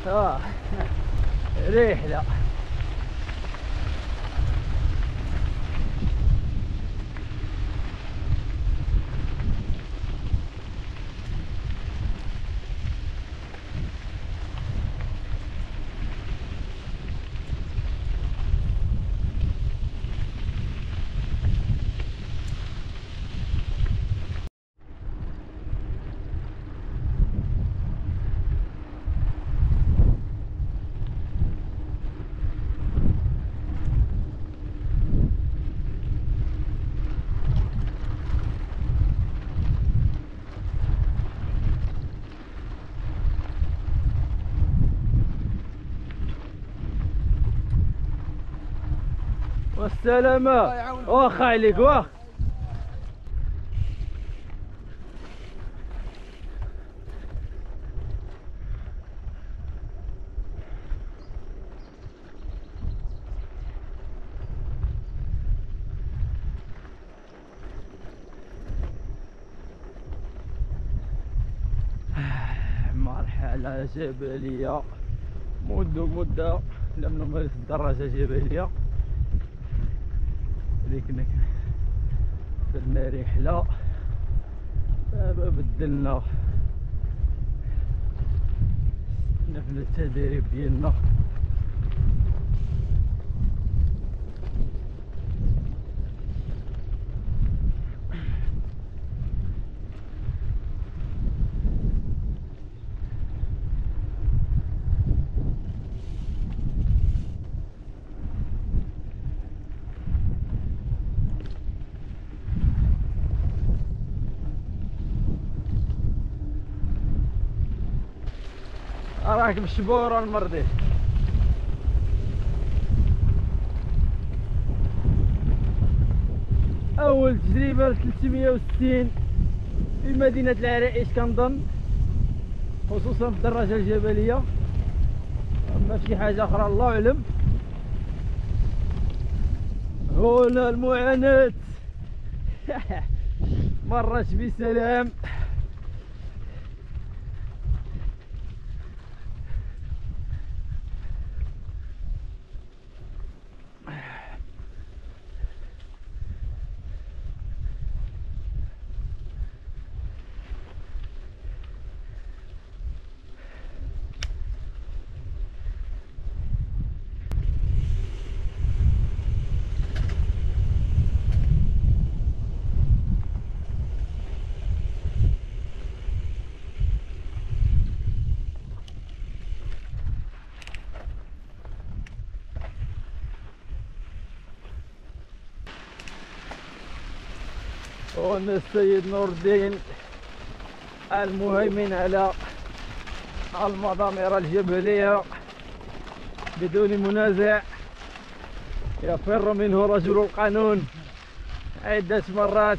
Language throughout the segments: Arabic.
اه رحلة. والسلامة. واخا عليك واخ. مرحلة جبلية، منذ مدة لم نمارس الدراجة الجبلية، لكن درنا رحلة دابا بدلنا في التدريب ديالنا. راك بالشبورة المرضي. أول تجربة 360 في مدينة العرائش كنظن، خصوصا في الدراجة الجبلية. أما في حاجة أخرى الله أعلم. هنا المعاناة مرت بسلام. هنا السيد نور الدين المهيمن على المضامر الجبلية بدون منازع، يفر منه رجل القانون عدة مرات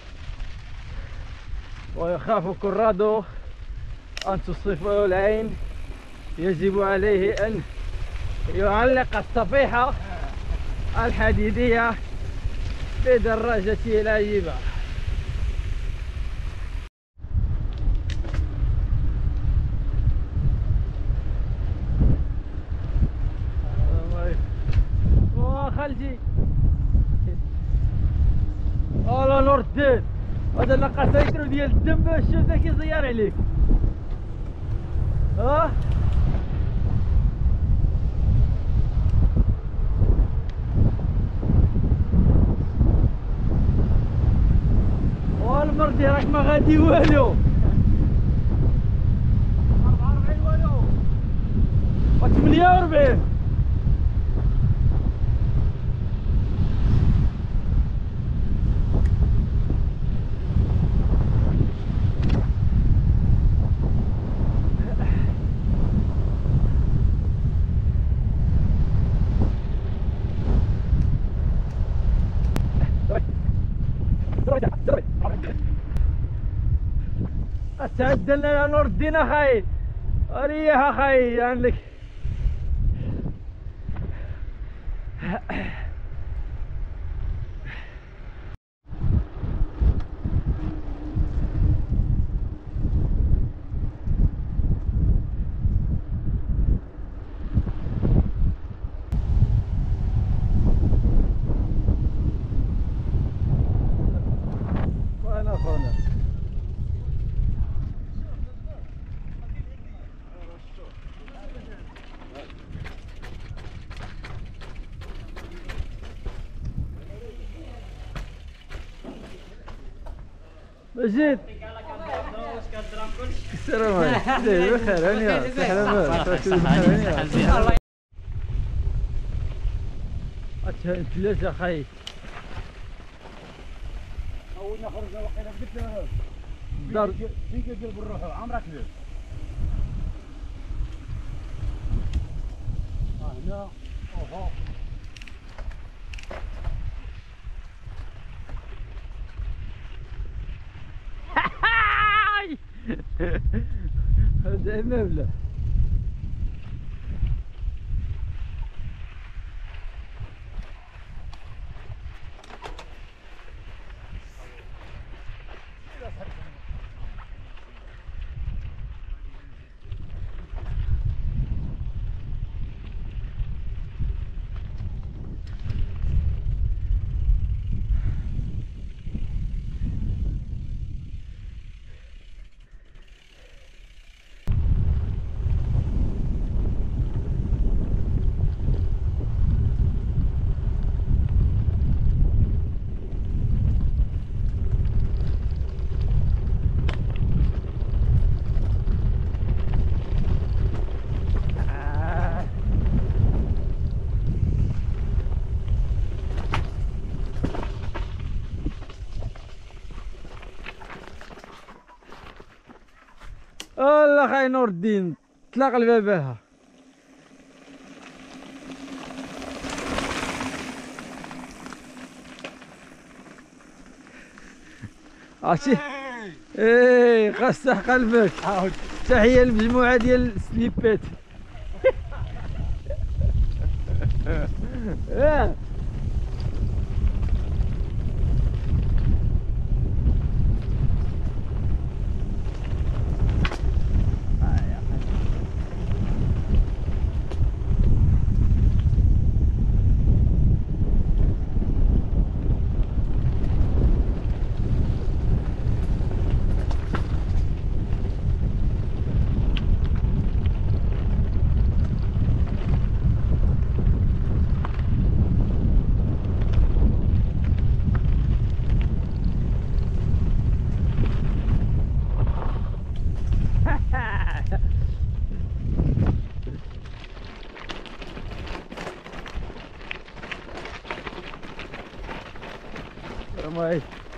ويخاف كرادو أن تصفه العين. يجب عليه أن يعلق الصفيحة الحديدية بدراجته العجيبة. خالتي والله نور الدين، هذا لقى سيترو ديال الدم باش شوفه كيزير عليك. والمردي راك ما غادي والو. 44 والو و 48. تعدل لنا نور الدين اخاي، ريح اخاي عندك. مجيد السلام عليكم بخير هانيه سهلا اتهان ثلاثة خايف اولنا خرجنا وقينا قلت له دار فيك دير بالروح عمرك ليه هنا اوهو هذا مبلغ الله خاي نور الدين طلق الباباها عرفتي ايه قصح قلبك تحيه للمجموعه ديال السليبات ماي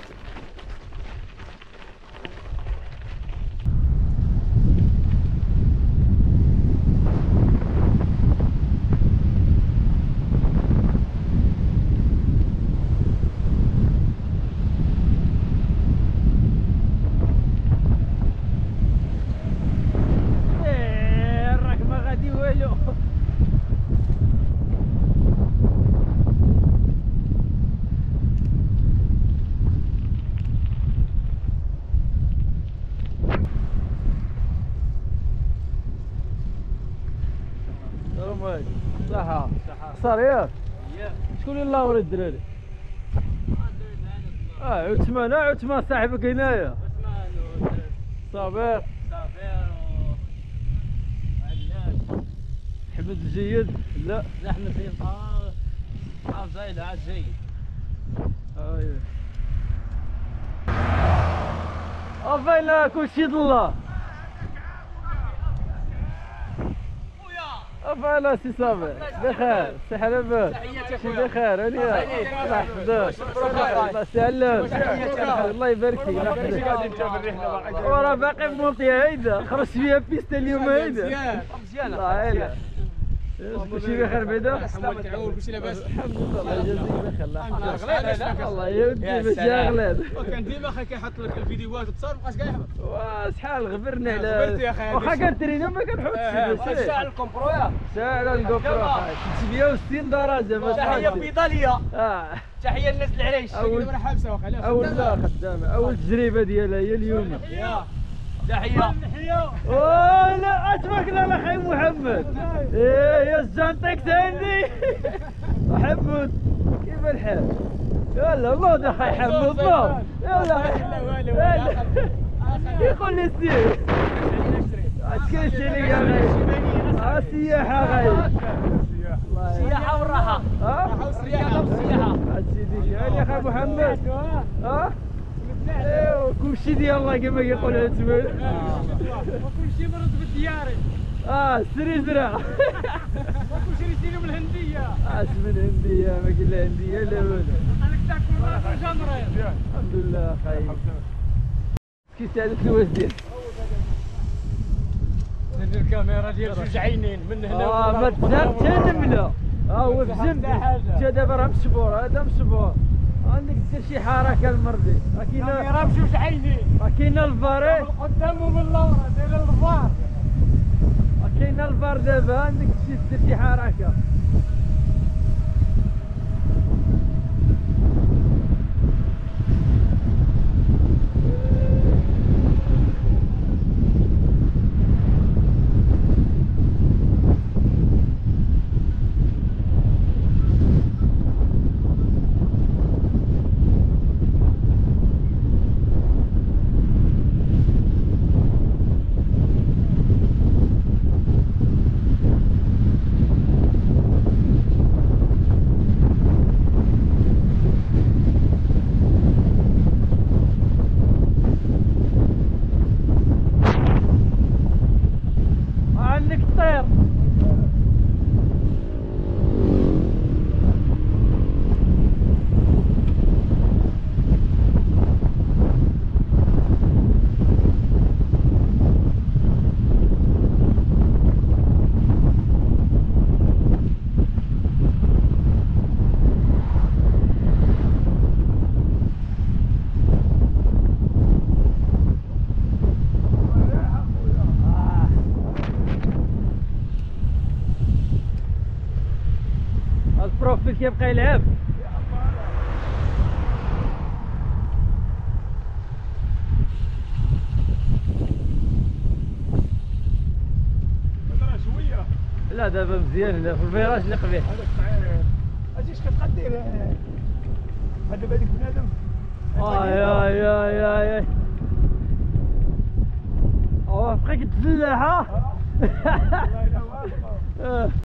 راك ما غادي والو صحة صار ياك شكون اللي لاور الدراري عثمان صاحبك هنايا صابر حمد الجيد لا احنا في زايد عاد جيد اييه افايلا كلشي ضلا افايلا سي صابر بخير صحة لاباس شي بخير هانيا الله يحفظك الله يسلمك الله يبارك فيك الله يحفظك وراه باقي في المنطقة هيدا خرجت فيها بيستا اليوم هيدا مزيانة الله يعينك كلشي بخير بعدا كلشي لاباس الحمد لله الله يجازيك بخير الله يحفظك الله يودي ماشي اغلاد وكان ديما اخي كيحط لك الفيديوهات وتصور مابقاش كاع يحفظ وشحال غبرنا على غبرت يا اخي واخا كنترينا ما كنحطش ساعة الكومبرو يا ساعة الكوبرو 360 درجة ما تحية بيضالية اه تحية للناس العريش أول حابسة واخا لا خدامة أول تجربة ديالها هي اليوم تحية اوه لا اشبك لا خاي محمد ايه يا الجنطيك ثاني حمود كيف الحال يلا الله ده خاي حمود الله يلا يقول لي سير اشكي لي يا غاي السياحة غاي السياحة والراحة ها السياحة والسياحة سيدي يا اخي محمد ها كل شيء ديال الله كما كيقول العثمان. وكل شيء مرض بالديار. سري زرع. وكل شيء يجيني من الهنديه. من هنديه ما كاين لا هنديه لا والو. انا كنت كل جمره. الحمد لله خايب. كيساعدك الواس ديالك. هذه الكاميرا ديال جوج عينين من هنا. ما تزهق حتى نمله. هو في جنبي. جا دابا راه مسبور هذا مسبور. عندك دير شي حركه المرضي. كاميرا بجوج عينين. كاين الفار. من قدام ومن اللورا داير الفار. كاين الفار دابا عندك دير شي حركه. عندك الطير. البروفيل كيبقى يلعب. لا دابا مزيان هنا في الفيراج اللي قبيح. اجيش كتبقى دير هذا هذيك بنادم. اي بقيت تزلح ها.